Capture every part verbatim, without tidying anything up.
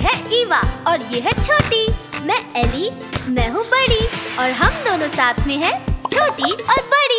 है ईवा और ये है छोटी। मैं एली, मैं हूँ बड़ी और हम दोनों साथ में हैं छोटी और बड़ी।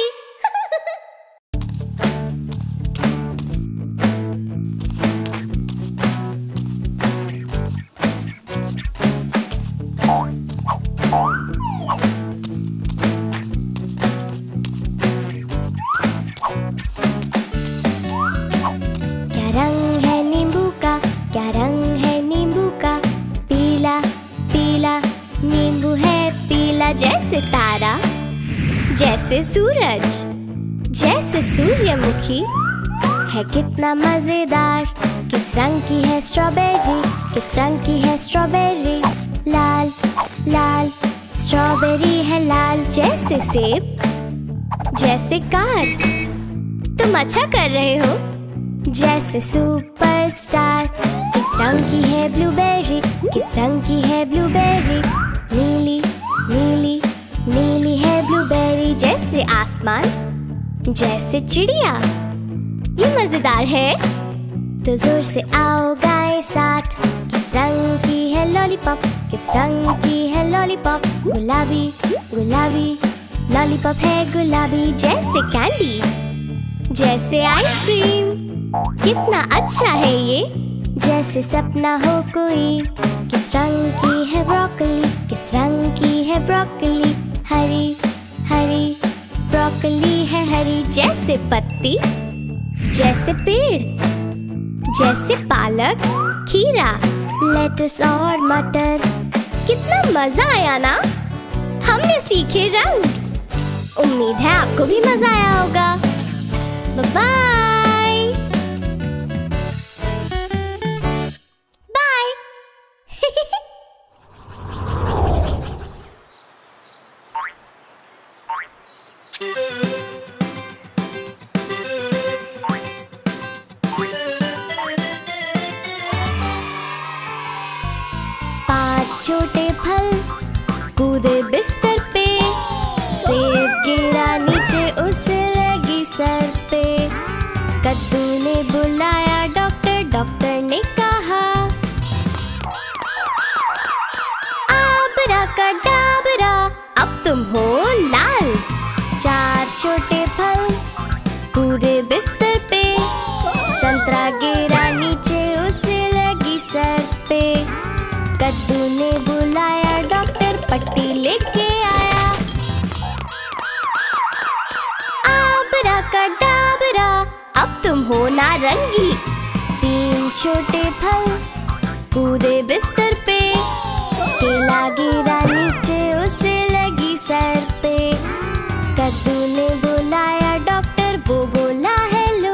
क्या रंग है नींबू का, क्या रंग है नींबू का? पीला पीला नींबू है पीला, जैसे तारा, जैसे सूरज, जैसे सूर्यमुखी। है कितना मजेदार। किस रंग की है स्ट्रॉबेरी, किस रंग की है स्ट्रॉबेरी? लाल लाल स्ट्रॉबेरी है लाल, जैसे सेब, जैसे कार। तुम अच्छा कर रहे हो। जैसे सुपरस्टार। किस रंग की है ब्लूबेरी, किस रंग की है ब्लूबेरी? नीली नीली नीली है ब्लूबेरी, जैसे आसमान, जैसे चिड़िया। ये मजेदार है। तो जोर से आओ गाएं साथ। किस रंग की है लॉलीपॉप, किस रंग की है लॉलीपॉप? गुलाबी गुलाबी लॉलीपॉप है गुलाबी, जैसे कैंडी, जैसे आइसक्रीम। कितना अच्छा है ये, जैसे सपना हो कोई। किस रंग की है ब्रोकली, किस रंग की है ब्रोकली? हरी हरी ब्रोकली है हरी, जैसे पत्ती, जैसे पेड़, जैसे पालक, खीरा, लेटस और मटर। कितना मजा आया ना। हमने सीखे रंग। उम्मीद है आपको भी मजा आया होगा। Bye bye. पांच छोटे फल कूदे बिस्तर पे, सेब गिरा नीचे उसे लगी सर पे। कद्दू ने बुलाया डॉक्टर, डॉक्टर ने कहा आबरा का डाबरा, अब तुम हो लाल। चार छोटे फल कूदे बिस्तर पे, संतरा गिरा नीचे उसे लगी सर पे। कद्दू ने बुलाया डॉक्टर, पट्टी लेके आया आबरा का डाबरा, अब तुम हो नारंगी। तीन छोटे फल कूदे बिस्तर पे, केला गिरा नीचे उसे लगी सर पे। कद्दू ने बुलाया डॉक्टर, वो बोला हेलो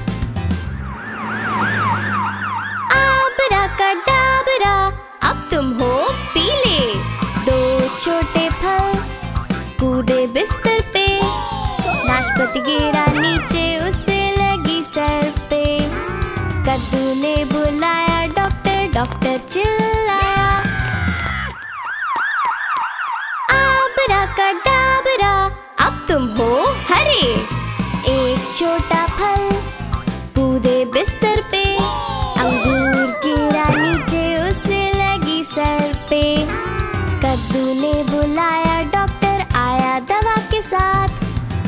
आबरा का डाबरा, अब तुम हो पीले। दो छोटे फल कूदे बिस्तर पे, नाशपाती गिरा नीचे उसे लगी सर पे। कद्दू ने बुलाया डॉक्टर, डॉक्टर चिल्लाया आबरा का डाबरा, अब तुम हो हरे। एक छोटा फल कूदे बिस्तर पे, अंगूर गिरा नीचे उसे लगी सर पे। कद्दू ने बुलाया डॉक्टर, आया दवा के साथ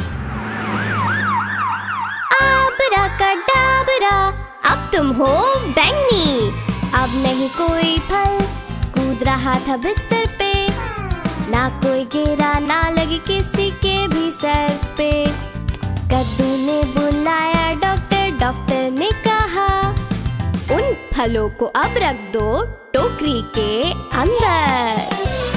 आबरा का डाबरा, अब तुम हो बैंगनी। अब नहीं कोई फल कूद रहा था बिस्तर पे, ना कोई गिरा ना लगी किसी के भी सर पे। कद्दू ने बुलाया डॉक्टर, डॉक्टर ने कहा उन फलों को अब रख दो टोकरी के अंदर।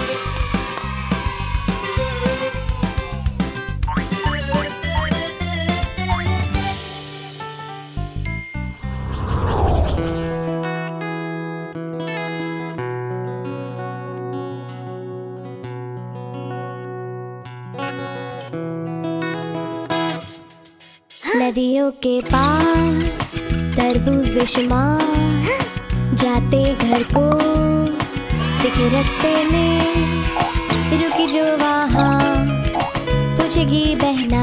नदियों के पार तरबूज बेशुमार, जाते घर को दिखे रास्ते में, रुकी जो वहाँ पूछेगी बहना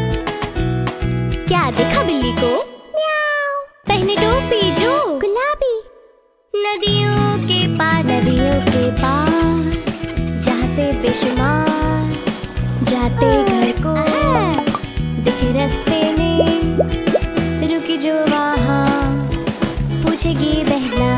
क्या देखा बिल्ली को? म्याऊ। पहने टोपी जो गुलाबी। नदियों के नदियों के पार जहाँ से बेशुमार जाते घर को दिखे रास्ते में, रुकी जो वहाँ पूछेगी बहना,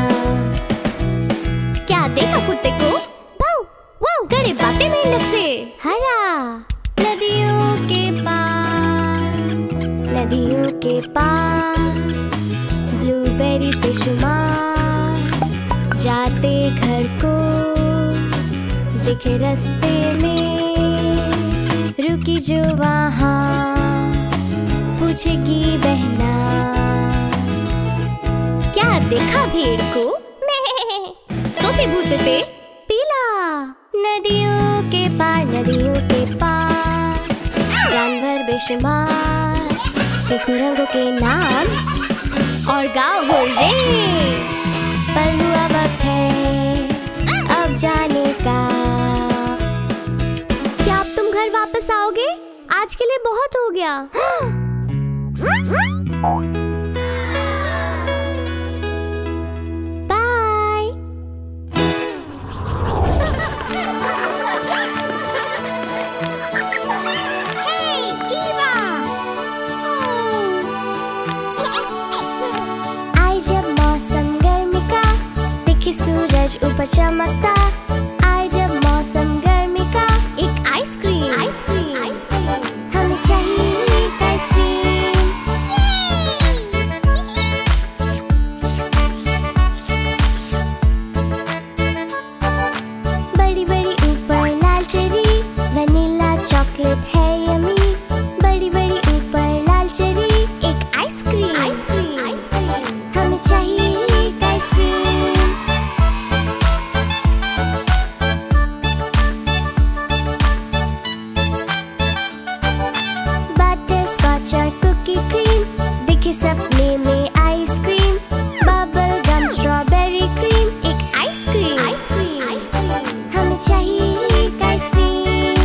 क्या देखा कुत्ते को? भाऊ वाऊ करे बातें मेंढक से। हया नदियों के पार, नदियों के पार ब्लूबेरीज बेशुमार जाते घर को दिखे रास्ते में, रुकी जो वहाँ पूछेगी बहना, क्या देखा भेड़ को? सोते भूसे पे पीला। नदियों के पार, नदियों के पार जानवर बेशुमार, सीखो रंगों के नाम और गाओ हुर्रे। पर हुआ वक्त है अब जाने का, क्या अब तुम घर वापस आओगे? आज के लिए बहुत हो गया। बाय। हे कीवा, आई जब मौसम गर्मी का, दिखे सूरज ऊपर चमकता, आई जब मौसम गर्मी का, एक आइसक्रीम, आइसक्रीम, आइसक्रीम, हमें चाहिए एक आइसक्रीम। बड़ी बड़ी ऊपर लाल चेरी, वनीला चॉकलेट है यमी, बड़ी बड़ी ऊपर लाल चेरी, एक आइसक्रीम, आइसक्रीम, आइसक्रीम, हमें चाहिए एक आइसक्रीम। बटर स्कॉच और कुकी क्रीम, दिखे सपने में ice cream, bubble gum strawberry cream, एक आइसक्रीम, आइसक्रीम, आइसक्रीम, हमें चाहिए एक आइसक्रीम।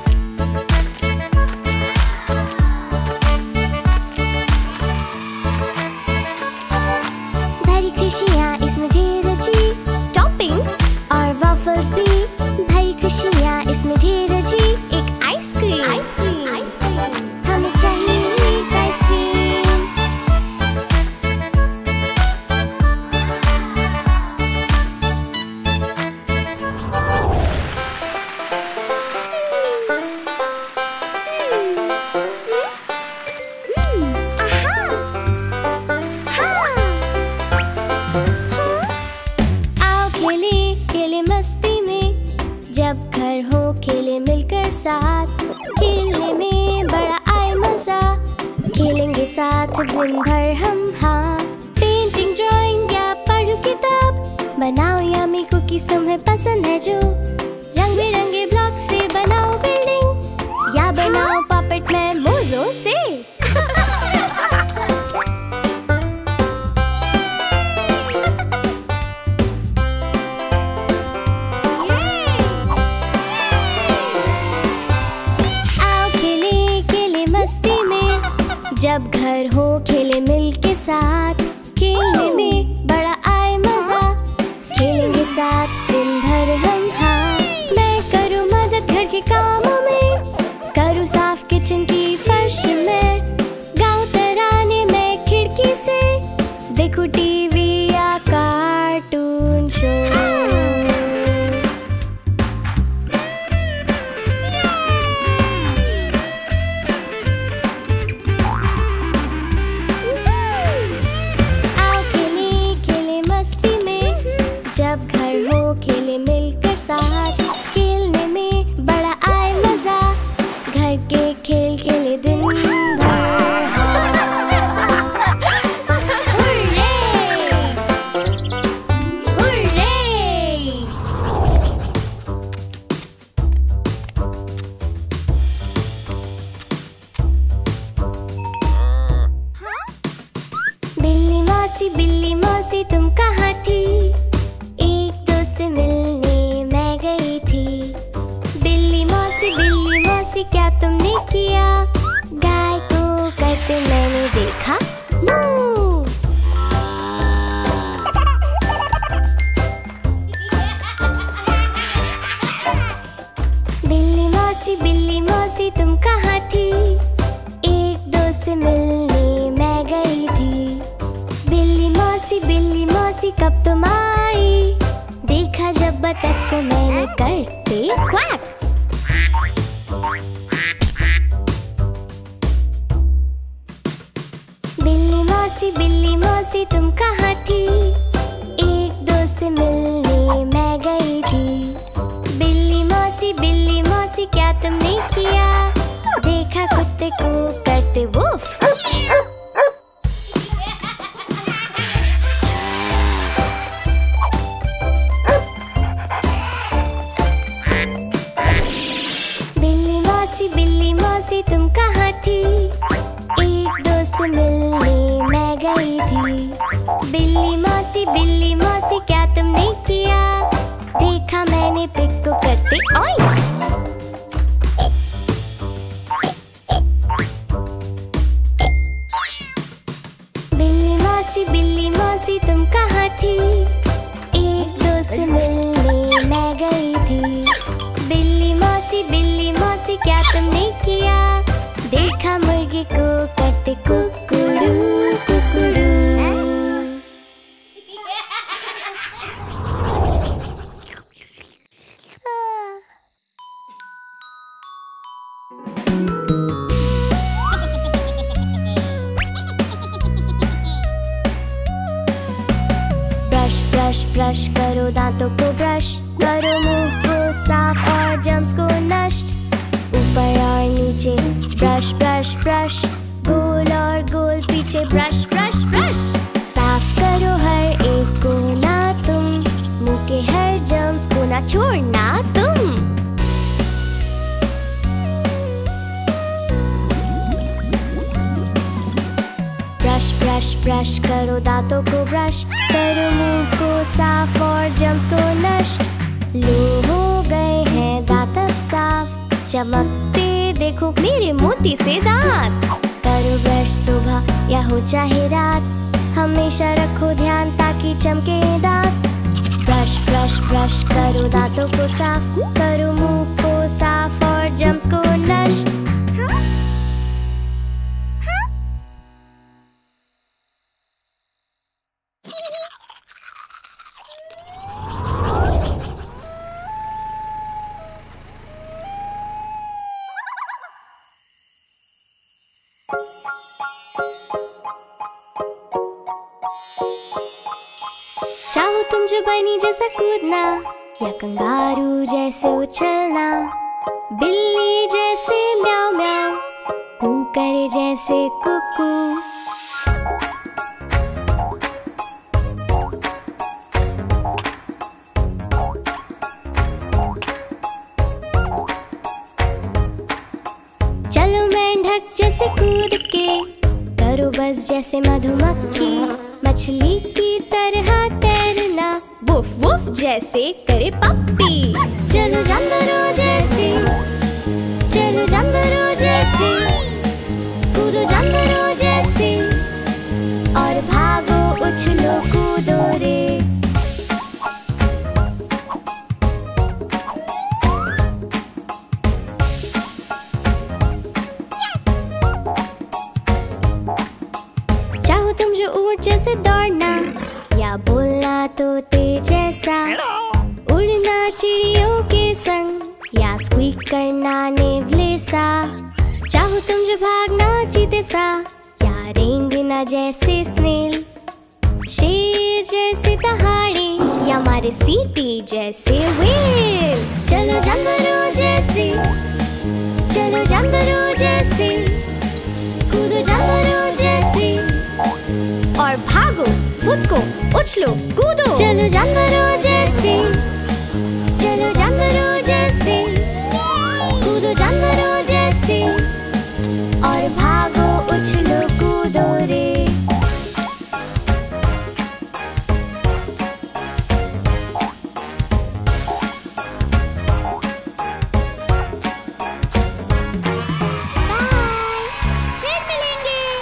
भरी खुशियाँ इसमें ढेर रची, टॉपिंग्स और वॉफल्स भी, भरी खुशियाँ इसमें ढेर रची, एक आइसक्रीम, आइसक्रीम, आइसक्रीम, हमें चाहिए एक आइसक्रीम। आओ खेले खेले मस्ती में, जब घर हो खेले मिलकर साथ, खेलने में बड़ा आए मजा, खेलेंगे साथ दिन भर हम। हाँ, पेंटिंग ड्राइंग या पढ़ो किताब, बनाओ यम्मी कुकीज तुम्हें पसंद है जो, रंग बिरंगे ब्लॉक से बनाओ बिल्डिंग, या बनाओ पपेट में मोज़ों से। आओ खेले खेले मस्ती में, जब घर हो खेले मिल के साथ, खेलने में बड़ा आए मजा, खेलेंगे साथ दिन भर हम। हाँ, मैं करूँ मदद घर के कामों में, करूँ साफ किचन की फर्श में, गाऊं तराने में खिड़की से, देखूं टीवी या कार्टून शो। मौसी बिल्ली मौसी तुम कहाँ थी? एक दोस्त से मिलने मैं गई थी। बिल्ली मौसी बिल्ली मौसी कब तुम आई? देखा जब बतख को मैंने करते क्वैक। बिल्ली मौसी बिल्ली मौसी तुम कहाँ थी? एक दोस्त से मिलने मैं गई थी। बिल्ली मौसी बिल्ली मौसी क्या तुमने किया? देखा कुत्ते को करते वुफ। बिल्ली मौसी बिल्ली मौसी तुम कहाँ थी? एक दोस्त से मिलने मैं गई थी। बिल्ली मौसी बिल्ली मौसी क्या तुमने किया? देखा मैंने पिग को करते ओइंक। बिल्ली मौसी बिल्ली मौसी तुम कहाँ थी? एक दोस्त से मिलने मैं गई थी। बिल्ली मौसी बिल्ली मौसी क्या तुमने किया? देखा मुर्गी को करते कुकुड़ू कुकुड़ू। ब्रश ब्रश ब्रश करो दांतों को ब्रश करो, मुंह को साफ और जर्म्स को नष्ट। ऊपर और नीचे ब्रश ब्रश ब्रश, गोल और गोल पीछे ब्रश ब्रश ब्रश। साफ करो हर एक कोना तुम, मुंह के हर जर्म्स को ना छोड़ना तुम। ब्रश ब्रश ब्रश करो दांतों को ब्रश करो, मुंह को साफ और जर्म्स को नष्ट। लो हो गए हैं दांत अब साफ, चमकते देखो मेरे मोती से दांत। करो ब्रश सुबह या हो चाहे रात, हमेशा रखो ध्यान ताकि चमके दांत। ब्रश ब्रश ब्रश करो दांतों को साफ, करो मुंह को साफ और जर्म्स को नष्ट। चाहो तुम जो बनी जैसा कूदना, या कंगारू जैसे उछलना, बिल्ली जैसे म्याऊ म्याऊ, कू करे जैसे कुकू। चलो मेंढक जैसे कूद के, करो बस जैसे मधुमक्खी, मछली की तरह तैरना, वुफ वुफ जैसे करे पप्पी। चलो जानवरों जैसे, चलो जानवरों जैसे, कूदो जानवरों जैसे, और भागो उछलो कूदो रे। चाहो तुम जो ऊंट जैसे दौड़ना, या बोलना तोते जैसा, उड़ना चिड़ियों के संग, या स्क्वीक करना नेवले सा। चाहो तुम जो भागना चीते सा, या रेंगना जैसे स्नेल, शेर जैसे दहाड़े, या मारे सीटी जैसे व्हेल। चलो जानवरों जैसे, चलो जानवरों जैसे, कूदो जानवरों जैसे, और भागो कूदो उछलो कूदो। चलो जानवरों जैसे, चलो जानवरों जैसे, कूदो जानवरों जैसे, और भागो उछलो कूदो रे।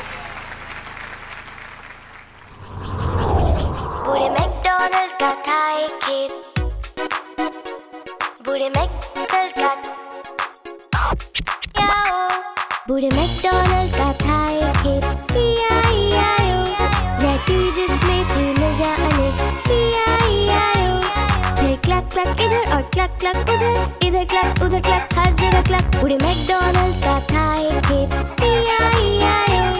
बूढ़े मैकडॉनल्ड का था बूढ़े मैकडॉनल्ड का था एक खेत, ई आई आई ओ, रहती जिसमें थी मुर्गियाँ अनेक, ई आई आई ओ। फिर क्लक क्लक इधर और क्लक क्लक उधर, इधर क्लक उधर क्लक, हर जगह क्लक। बूढ़े मैकडॉनल्ड का था एक खेत, ई आई आई ओ।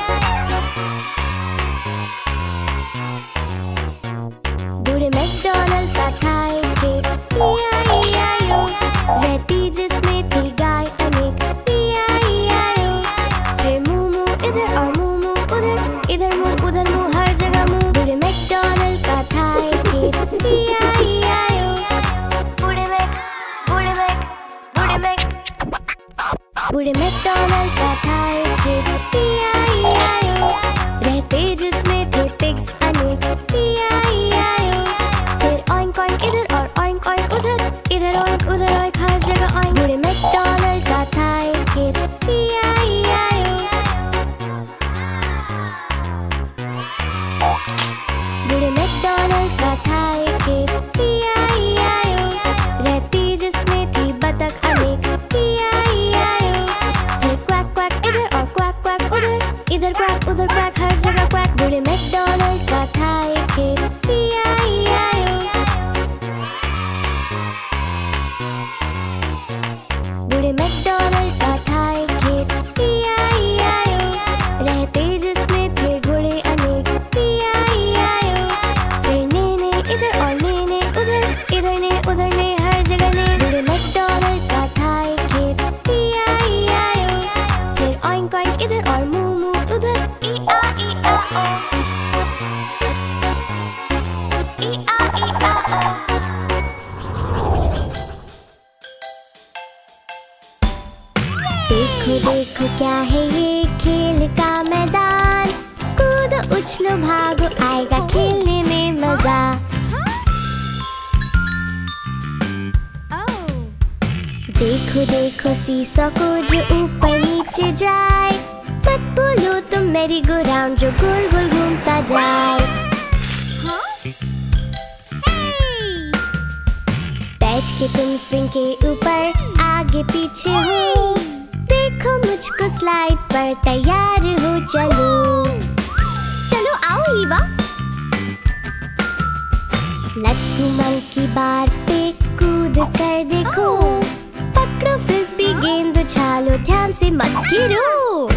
बूढ़े मैकडॉनल्ड का था एक खेत, ई आई आई ओ, रहती जिसमें थी गाय अनेक, ई आई आई ओ। फिर मुँह मुँह इधर और मुँह मुँह उधर, इधर मुँह उधर मुँह, हर जगह मुँह। बूढ़े मैकडॉनल्ड का था एक खेत, ई आई आई ओ। बूढ़े मैक बूढ़े मैक बूढ़े मैक बूढ़े मैकडॉनल्ड का था एक खेत, ई आई आई ओ, रहते जिसमें थे पिग्स अनेक, ई आई आई ओ। फिर ऑइंक ऑइंक इधर और ऑइंक ऑइंक उधर, इधर ऑइंक उधर ऑइंक, हर जगह ऑइंक। बूढ़े मैकडॉनल्ड का था एक खेत, ई आई आई ओ। बूढ़े मैकडॉनल्ड का था एक खेत, ई आई आई ओ, रहती जिसमें थी बतख अनेक, ई आई आई ओ। फिर क्वैक क्वैक इधर और क्वैक क्वैक उधर, इधर क्वैक उधर क्वैक, हर जगह क्वैक। बूढ़े मैकडॉनल्ड का था एक खेत, ई आई आई ओ। बूढ़े मैकडॉनल्ड का था एक खेत, ई आई आई ओ, रहते जिसमें थे घोड़े अनेक, ई आई आई ओ। फिर ने ने इधर और ने ने उधर, इधर ने उधर ने, हर जगह ने। बूढ़े मैकडॉनल्ड का था एक खेत, ई आई आई ओ। फिर ऑइंक ऑइंक इधर और मुँह मुँह उधर, ई आ ई आ ओ, ई आ ई आ ओ। देखो देखो क्या है ये खेल का मैदान, कूदो उछलो भागो आएगा खेलने में मजा। देखो देखो सीसॉ को जो ऊपर नीचे जाए, मत बोलो तुम मेरी गो राउंड जो गोल गोल घूमता जाए। बैठ के तुम स्विंग के ऊपर आगे पीछे हो, देखो मुझको स्लाइड पर तैयार हो, चलो चलो आओ ईवा। लट्टू मंकी बार पे कूद कर देखो, पकड़ो फ्रिस्बी गेंद उछालो, ध्यान से मत गिरो।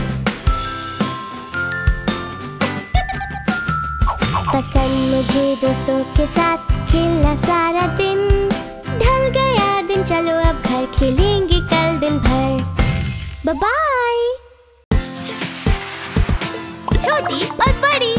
पसंद मुझे दोस्तों के साथ खेलना सारा दिन, ढल गया दिन चलो अब घर खेलेंगे कल दिन भर। Bye bye. छोटी और बड़ी।